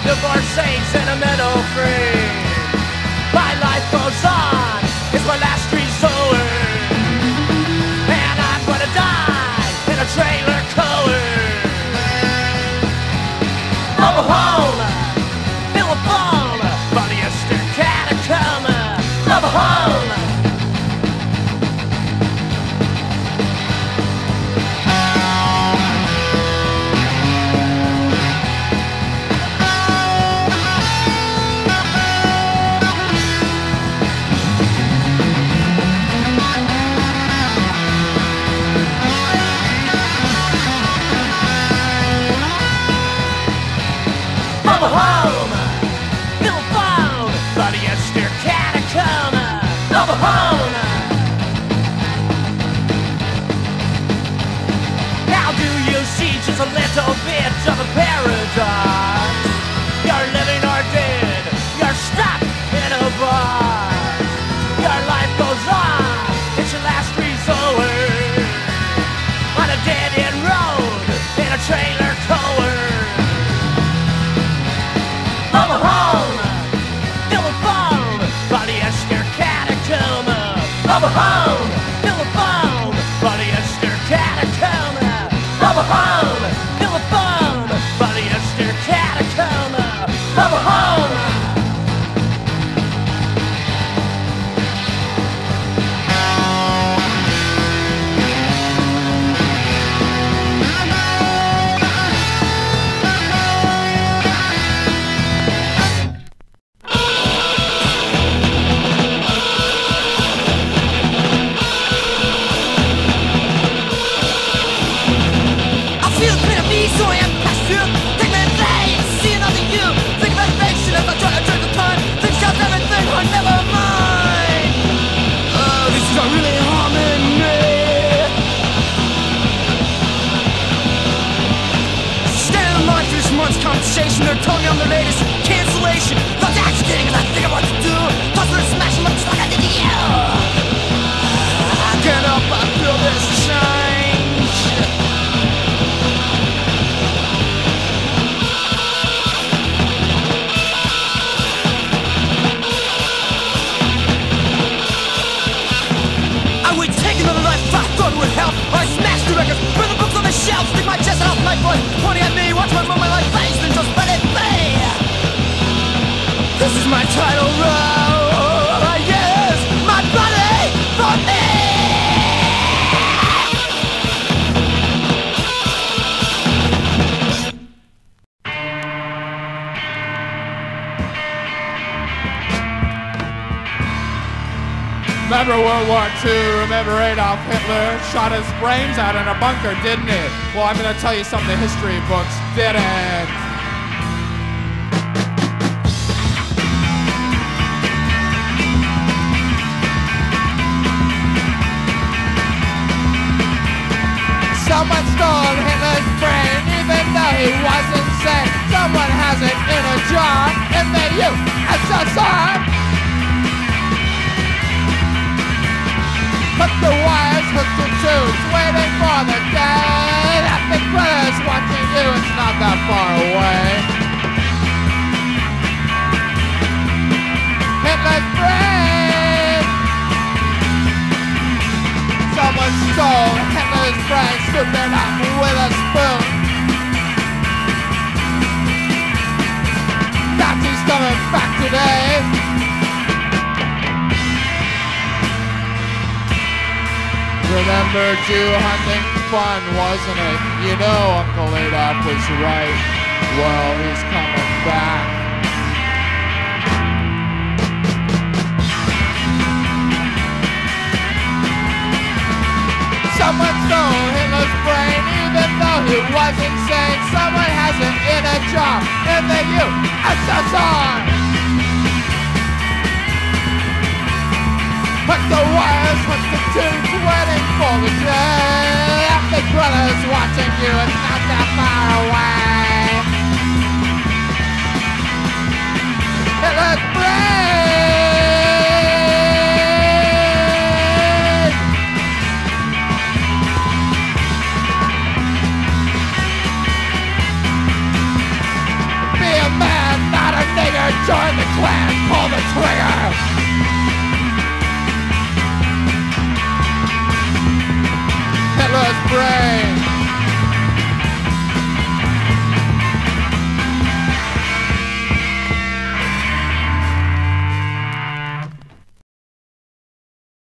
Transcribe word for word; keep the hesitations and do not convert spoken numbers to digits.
divorce age, sentimental free. My life goes on, it's my last resort, and I'm gonna die in a trailer court. Mobile home, Philip Ball, polyester catacomb. Mobile home. Mobile home, Philip Ball, polyester catacomb. Mobile home. How do you see just a little bit of a paradox? You're living or dead, you're stuck in a box. Your life goes on, it's your last resort, on a dead-end road, in a trailer court. Mobile home, Philip Ball, polyester catacomb. Mobile home, Philip Ball, polyester catacomb. Mobile home, Philip Ball, polyester catacomb. Mobile home. They're telling me I'm the latest cancellation. Thought that's kidding, cause I think of what to do. Toss it and smash them up just like I did to you. I can't help but feel this change. I would take another life if I thought it would help. I smashed the records, burn the books on the shelf, stick my chest out my voice, pointing at me, watch my move my life face, then just let it be. This is my title role, I use my body for me. Remember World War Two? Remember Adolf Hitler shot his brains out in a bunker, didn't he? Well, I'm going to tell you something the history books didn't. Someone stole Hitler's brain, even though he was insane. Someone has it in a jar in the U S S R. Hook the wires, hook the tubes, waiting for the day that Big Brother's watching you, it's not that far away. Hitler's brain. Someone stole Hitler's brain, scooped it up with a spoon. Nazis coming back today. Remember Jew hunting? Fun, wasn't it? You know Uncle Adolf was right. Well, he's coming back. Someone stole Hitler's brain, even though he was insane. Someone has it in a jar in the U S S R. Hook the wires, hook the tubes, waiting for the day that Big Brother's watching you, it's not that far away. Hitler's brain. Be a man, Bring it